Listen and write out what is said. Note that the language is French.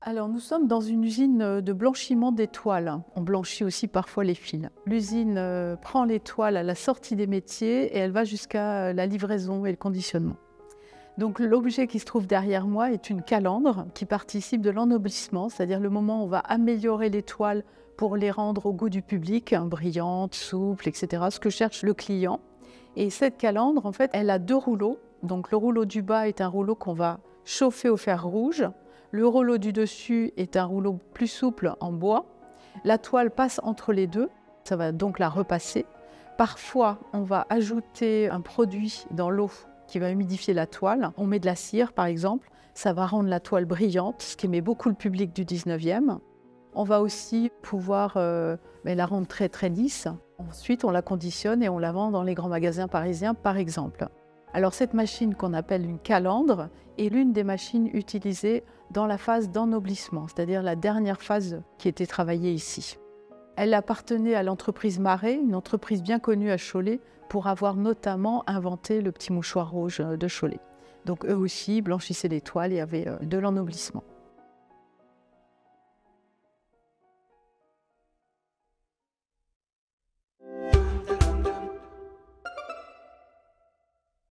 Alors, nous sommes dans une usine de blanchiment des toiles. On blanchit aussi parfois les fils. L'usine prend les toiles à la sortie des métiers et elle va jusqu'à la livraison et le conditionnement. Donc, l'objet qui se trouve derrière moi est une calandre qui participe de l'ennoblissement, c'est-à-dire le moment où on va améliorer les toiles pour les rendre au goût du public, brillantes, souples, etc., ce que cherche le client. Et cette calandre, en fait, elle a deux rouleaux. Donc, le rouleau du bas est un rouleau qu'on va chauffer au fer rouge. Le rouleau du dessus est un rouleau plus souple en bois. La toile passe entre les deux, ça va donc la repasser. Parfois, on va ajouter un produit dans l'eau qui va humidifier la toile. On met de la cire, par exemple. Ça va rendre la toile brillante, ce qu'aimait beaucoup le public du 19e. On va aussi pouvoir la rendre très, très lisse. Ensuite, on la conditionne et on la vend dans les grands magasins parisiens, par exemple. Alors, cette machine qu'on appelle une calandre est l'une des machines utilisées dans la phase d'ennoblissement, c'est-à-dire la dernière phase qui était travaillée ici. Elle appartenait à l'entreprise Marais, une entreprise bien connue à Cholet, pour avoir notamment inventé le petit mouchoir rouge de Cholet. Donc eux aussi blanchissaient les toiles et avaient de l'ennoblissement.